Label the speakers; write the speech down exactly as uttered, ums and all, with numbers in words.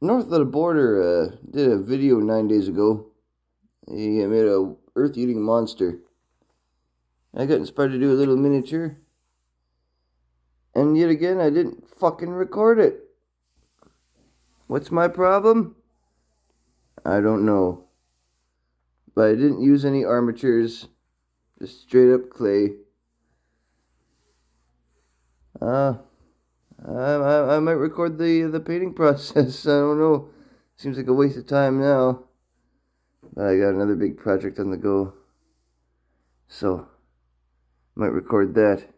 Speaker 1: North of the Border uh, did a video nine days ago. He uh, made a earth-eating monster. I got inspired to do a little miniature. And yet again, I didn't fucking record it. What's my problem? I don't know. But I didn't use any armatures. Just straight up clay. Uh, I, I, I might record the, the painting process. I don't know. Seems like a waste of time now. But I got another big project on the go. So, might record that.